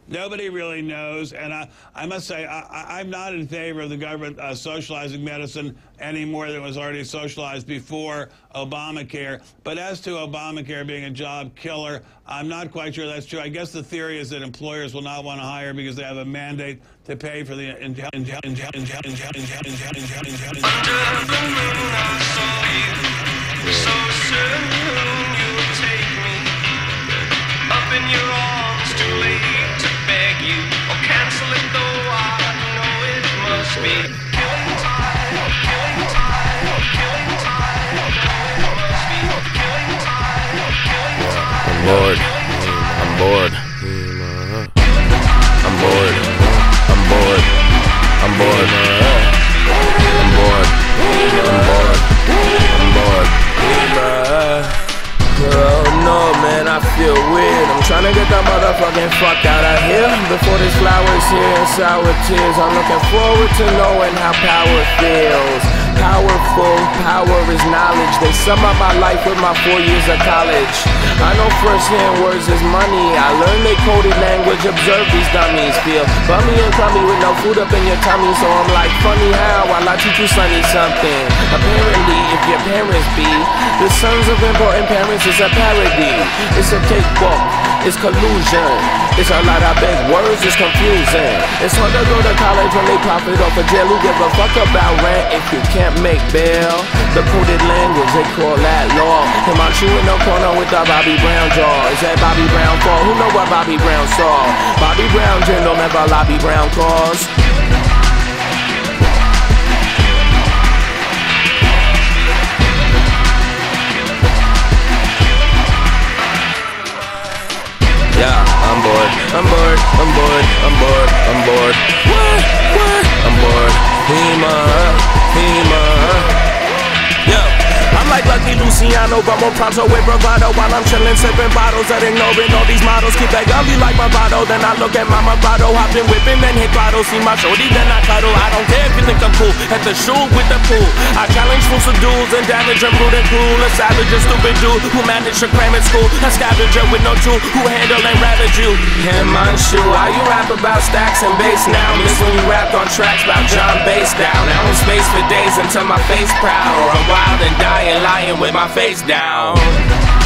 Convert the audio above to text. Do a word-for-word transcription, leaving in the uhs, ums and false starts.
Nobody really knows, and I, I must say, I, I'm not in favor of the government uh, socializing medicine any more than it was already socialized before Obamacare. But as to Obamacare being a job killer, I'm not quite sure that's true. I guess the theory is that employers will not want to hire because they have a mandate to pay for the so soon you'll take me up in your arms, too late to beg you, or cancel it though I know it must be killing time, killing time, killing time, know it must be killing time, killing time. I'm bored. I'm bored. I'm bored. I'm bored. I'm bored. I'm bored. I'm bored. I'm bored. Oh no, man, I feel weird. I'm trying to get the motherfucking fuck out of here before this flower's here and sour tears. I'm looking forward to knowing how power feels. Powerful, power is knowledge. They sum up my life with my four years of college. I know firsthand words is money. I learned they coded language, observe these dummies. Feel bummy and crummy with no food up in your tummy. So I'm like, funny how while I teach you sonny something. Apparently, if your parents be the sons of important parents, it's a parody. It's a cakewalk, it's collusion. It's a lot of big words, it's confusing. It's hard to go to college when they profit off of jail. Who give a fuck about rent if you can't make bail? The coded language, they call that law. Am I true in no corner with the Bobby Brown jaw? Is that Bobby Brown fault? Who know what Bobby Brown saw? Bobby Brown gentleman, but Bobby Brown cause. Yeah, I'm bored, I'm bored, I'm bored, I'm bored, I'm bored. What? What? I'm bored. Hema, Hema. Yo, I'm like Lucky Luciano, but more pronto with bravado. While I'm chillin', sippin' bottles and ignoring all these models. Keep that gully like my bottle, then I look at my Mavado. Hoppin', whippin', then hit throttle. See my shorty, then I cuddle. I don't care if you think I'm cool. At the shoe with the pool, I challenge fools to duels and damage. I'm rude and cruel. A savage, a stupid dude who managed to cram in school. A scavenger with no tool who handle and ravage you. Him unshoe, why you rap about stacks and bass now? Miss when you rapped on tracks about John Bass down. Now I'm in space for days until my face proud, or I'm wild and dying, lying with my face down.